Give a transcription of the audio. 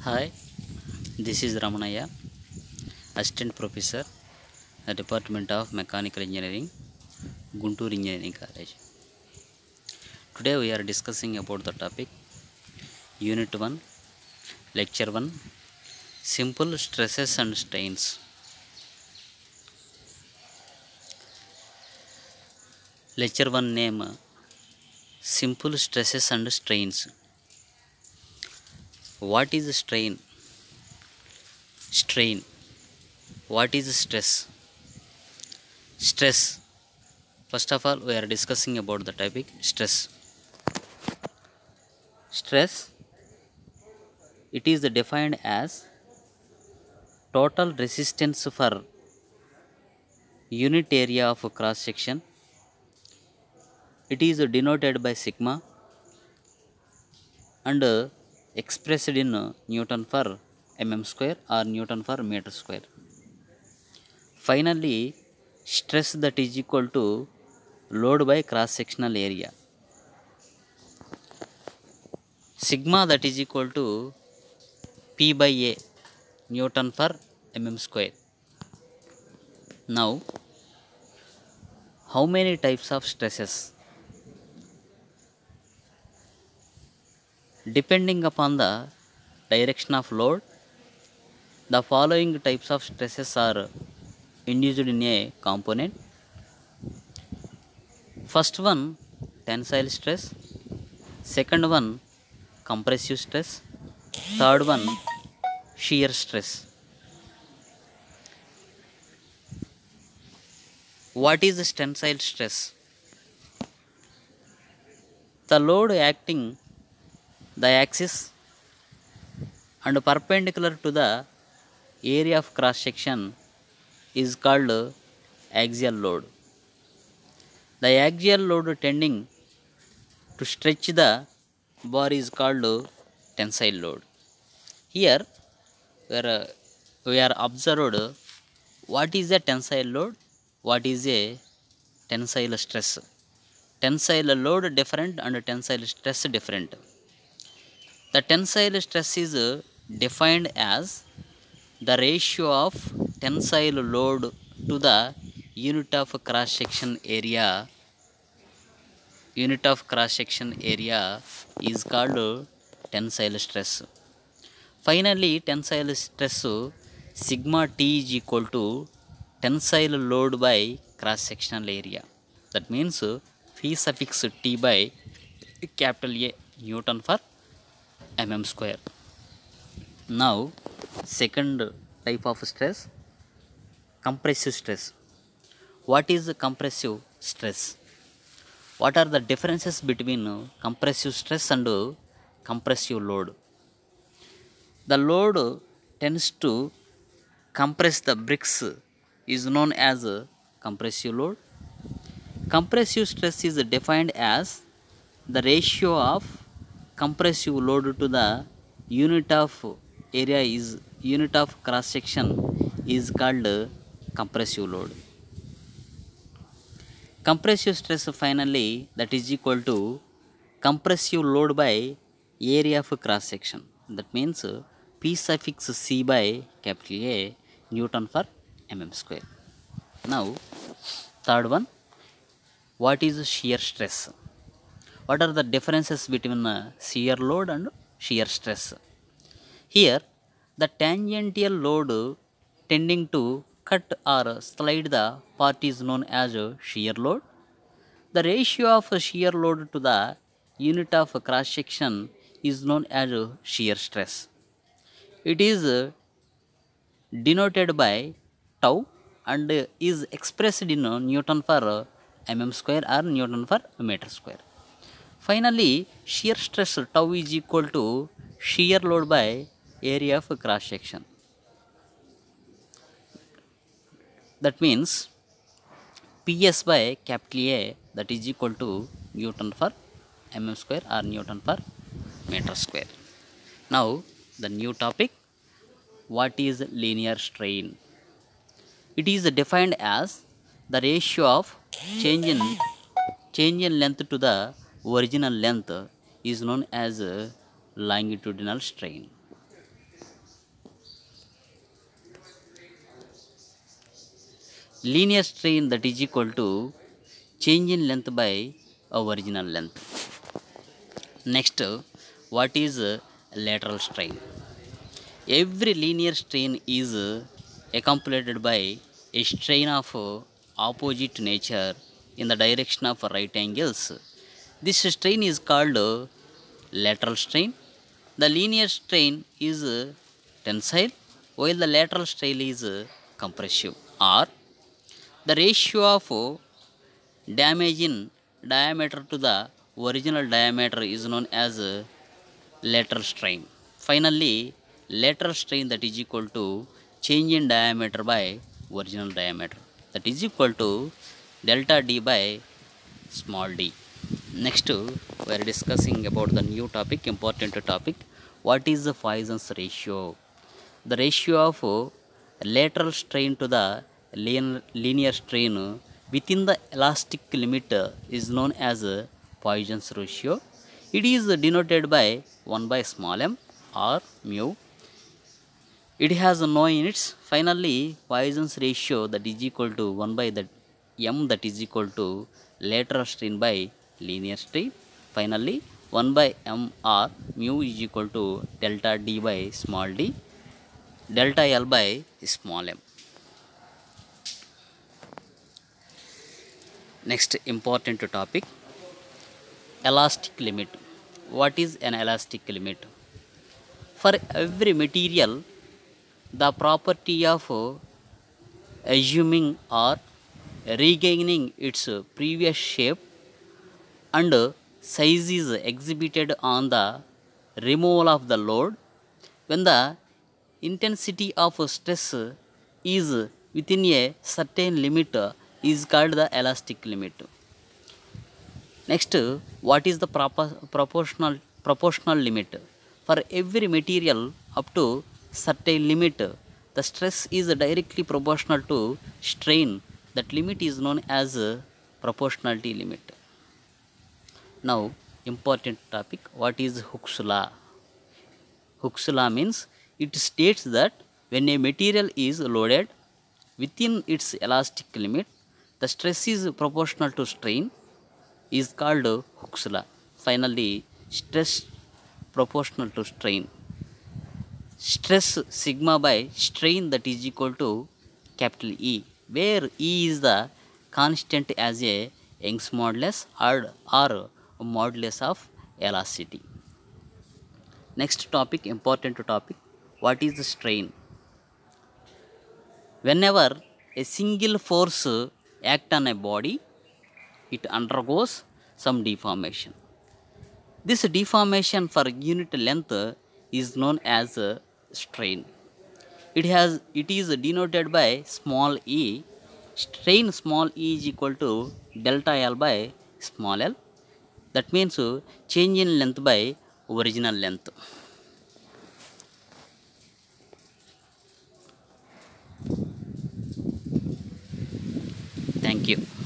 Hi, this is Ramanaya, Assistant Professor at Department of Mechanical Engineering, Guntur Engineering College. Today we are discussing about the topic Unit 1, Lecture 1, Simple Stresses and Strains. Lecture 1 name Simple Stresses and Strains. What is strain? Strain. What is stress? Stress. First of all, we are discussing about the topic stress. Stress, it is defined as total resistance for unit area of cross section. It is denoted by sigma and expressed in Newton per mm square or Newton per meter square. Finally, stress that is equal to load by cross sectional area. Sigma that is equal to P by A Newton per mm square. Now, how many types of stresses? Depending upon the direction of load, the following types of stresses are induced in a component. First one, tensile stress. Second one, compressive stress. Third one, shear stress. What is tensile stress? The load acting the axis and perpendicular to the area of cross section is called axial load. The axial load tending to stretch the bar is called tensile load. Here we are observed what is a tensile load, what is a tensile stress. Tensile load different and tensile stress different. The tensile stress is defined as the ratio of tensile load to the unit of cross section area. Unit of cross section area is called tensile stress. Finally, tensile stress sigma T is equal to tensile load by cross sectional area. That means P suffix T by capital A Newton for mm square. Now, second type of stress, compressive stress. What is compressive stress? What are the differences between compressive stress and compressive load? The load tends to compress the bricks is known as compressive load. Compressive stress is defined as the ratio of compressive load to the unit of area is unit of cross section is called compressive load. Compressive stress finally that is equal to compressive load by area of cross section. That means P suffix C by capital A Newton for mm square. Now, third one, what is shear stress? What are the differences between shear load and shear stress? Here, the tangential load tending to cut or slide the part is known as shear load. The ratio of shear load to the unit of cross section is known as shear stress. It is denoted by tau and is expressed in Newton per mm square or Newton per meter square. Finally, shear stress tau is equal to shear load by area of cross section. That means PS by capital A that is equal to Newton per mm square or Newton per meter square. Now, the new topic, what is linear strain? It is defined as the ratio of change in length to the original length is known as longitudinal strain. linear strain that is equal to change in length by original length. Next, what is lateral strain? Every linear strain is accompanied by a strain of opposite nature in the direction of right angles. This strain is called lateral strain. The linear strain is tensile, while the lateral strain is compressive. Or the ratio of damage in diameter to the original diameter is known as lateral strain. Finally, lateral strain that is equal to change in diameter by original diameter, that is equal to delta d by small d. Next, we are discussing about the new topic, important topic. What is the Poisson's ratio? The ratio of lateral strain to the linear strain within the elastic limit is known as Poisson's ratio. It is denoted by 1 by small m or mu. It has no units. Finally, Poisson's ratio that is equal to 1 by the m that is equal to lateral strain by linear strain. Finally, 1 by m or mu is equal to delta d by small d, delta L by small m. Next important topic, elastic limit. What is an elastic limit? For every material, the property of assuming or regaining its previous shape and size is exhibited on the removal of the load when the intensity of stress is within a certain limit is called the elastic limit. Next, what is the proportional limit? For every material up to certain limit, the stress is directly proportional to strain. That limit is known as proportionality limit. Now, important topic, what is Hooke's law? Hooke's law means it states that when a material is loaded within its elastic limit, the stress is proportional to strain is called Hooke's law. Finally, stress proportional to strain. Stress sigma by strain that is equal to capital E, where E is the constant as a Young's modulus or modulus of elasticity. Next topic, important topic, what is the strain? Whenever a single force acts on a body, it undergoes some deformation. This deformation for unit length is known as strain. It is denoted by small e. Strain small e is equal to delta L by small l. That means change in length by original length. Thank you.